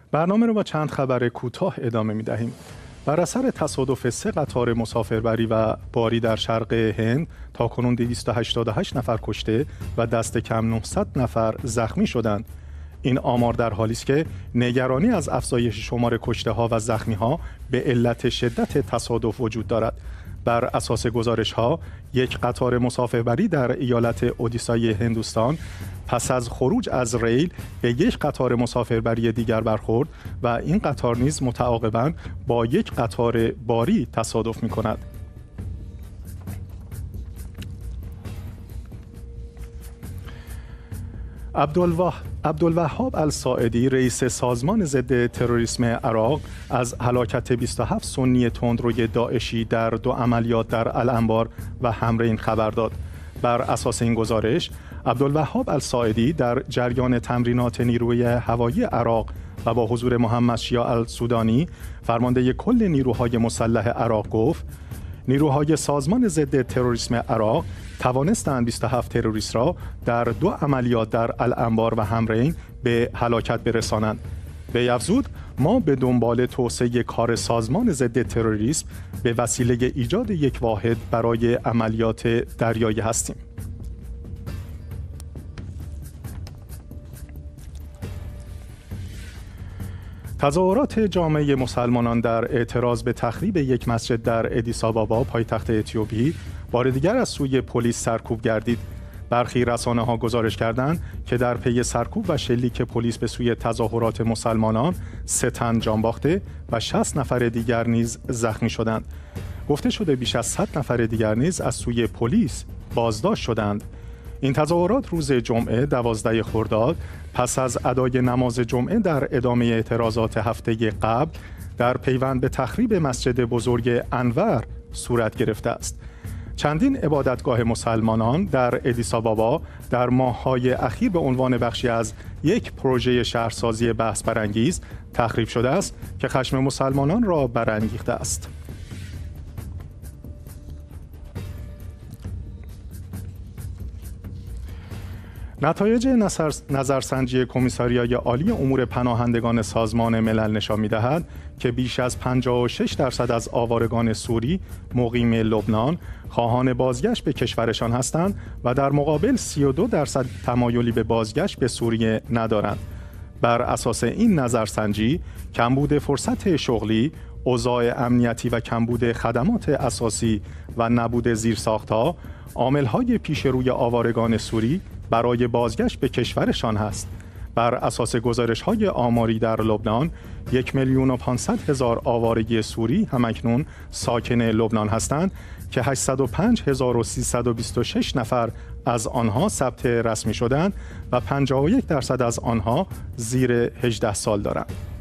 برنامه رو با چند خبر کوتاه ادامه می دهیم. بر اثر تصادف 3 قطار مسافربری و باری در شرق هند تاکنون 288 نفر کشته و دست کم 900 نفر زخمی شدند. این آمار در حالی است که نگرانی از افزایش شمار کشته ها و زخمی ها به علت شدت تصادف وجود دارد. بر اساس گزارش ها، یک قطار مسافربری در ایالت اودیسای هندوستان پس از خروج از ریل به یک قطار مسافربری دیگر برخورد و این قطار نیز متعاقباً با یک قطار باری تصادف می‌کند. عبدالوهاب الساعدی رئیس سازمان ضد تروریسم عراق از هلاکت 27 سنی تندروی داعشی در 2 عملیات در الانبار و حمرین خبر داد. بر اساس این گزارش، عبدالوهاب الساعدی در جریان تمرینات نیروی هوایی عراق و با حضور محمد شیاع السودانی، فرمانده کل نیروهای مسلح عراق گفت: نیروهای سازمان ضد تروریسم عراق توانستند 27 تروریست را در 2 عملیات در الانبار و حمرین به هلاکت برسانند. وی افزود: ما به دنبال توسعه کار سازمان ضد تروریسم به وسیله ایجاد یک واحد برای عملیات دریایی هستیم. تظاهرات جامعه مسلمانان در اعتراض به تخریب یک مسجد در ادیس آبابا پایتخت اتیوپی بار دیگر از سوی پلیس سرکوب گردید. برخی رسانه‌ها گزارش کردند که در پی سرکوب و شلیک پلیس به سوی تظاهرات مسلمانان 3 تن جان باخته و 60 نفر دیگر نیز زخمی شدند. گفته شده بیش از 100 نفر دیگر نیز از سوی پلیس بازداشت شدند. این تظاهرات روز جمعه 12 خرداد پس از ادای نماز جمعه در ادامه اعتراضات هفته قبل در پیوند به تخریب مسجد بزرگ انور صورت گرفته است. چندین عبادتگاه مسلمانان در ادیس آبابا در ماه‌های اخیر به عنوان بخشی از یک پروژه شهرسازی بحث برانگیز تخریب شده است که خشم مسلمانان را برانگیخته است. نتایج نظرسنجی کمیساریای عالی امور پناهندگان سازمان ملل نشان می‌دهد که بیش از 56% از آوارگان سوری مقیم لبنان خواهان بازگشت به کشورشان هستند و در مقابل 32% تمایلی به بازگشت به سوریه ندارند. بر اساس این نظرسنجی، کمبود فرصت شغلی، اوضاع امنیتی و کمبود خدمات اساسی و نبود زیرساخت‌ها عامل‌های پیش روی آوارگان سوری برای بازگشت به کشورشان هست. بر اساس گزارش‌های آماری در لبنان 1,500,000 آواره سوری همکنون ساکن لبنان هستند که 805,326 نفر از آنها ثبت رسمی شدند و 51% از آنها زیر 18 سال دارند.